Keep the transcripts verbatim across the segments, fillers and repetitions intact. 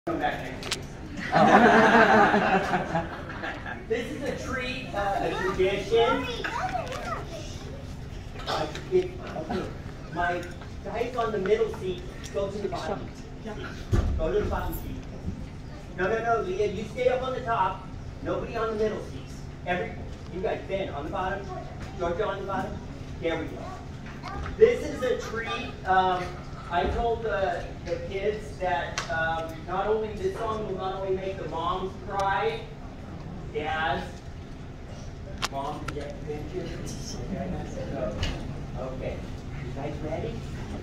Come back next week. This is a treat, uh, a tradition. Uh, it, okay. My guys on the middle seat, go to the bottom seat. Go to the bottom seat. No, no, no, Leah, you stay up on the top. Nobody on the middle seats. Every, you guys, Ben, on the bottom. Georgia on the bottom. There we go. This is a treat. Um, I told the, the kids that um, not only this song will not only make the moms cry, dads, moms, yeah, okay, so, okay, you guys ready?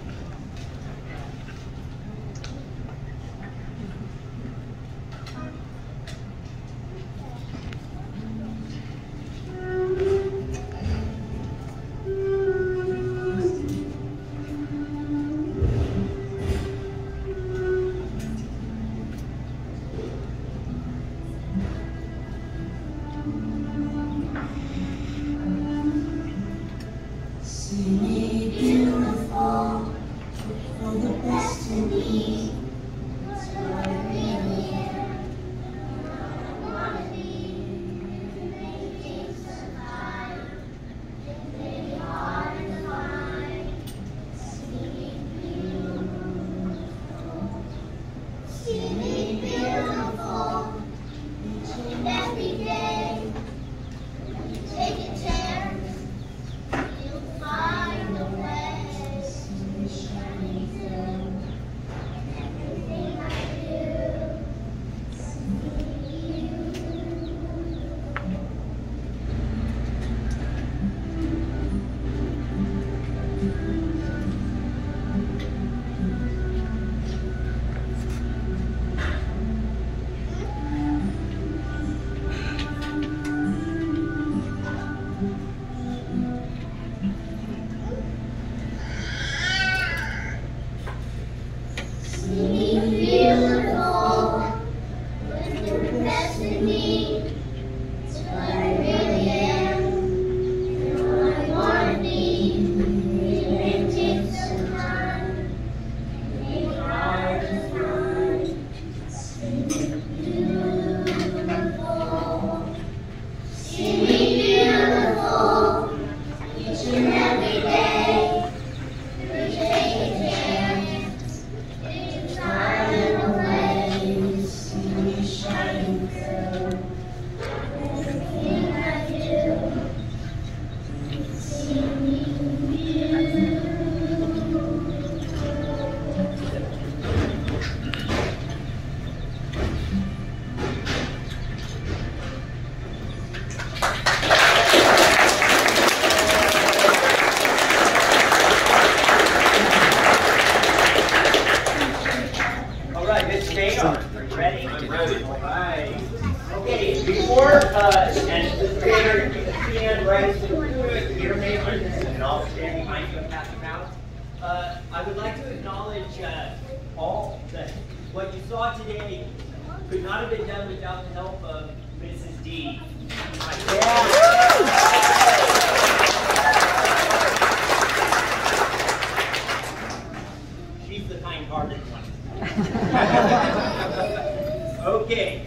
Okay,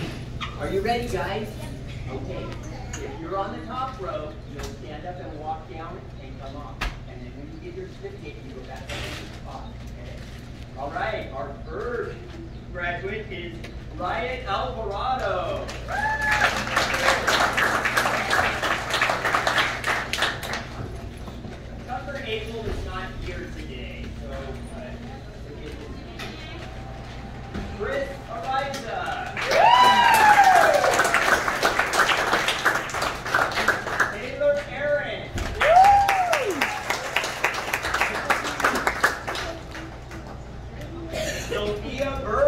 are you ready, guys? Okay, if you're on the top row, you'll stand up and walk down and come off. And then when you get your certificate, you go back up to the spot. Okay? All right, our first graduate is Riot Alvarado. Tucker Abel is not here today, so uh, forgive me. Chris Ariza. Taylor Aaron. Sophia Burr.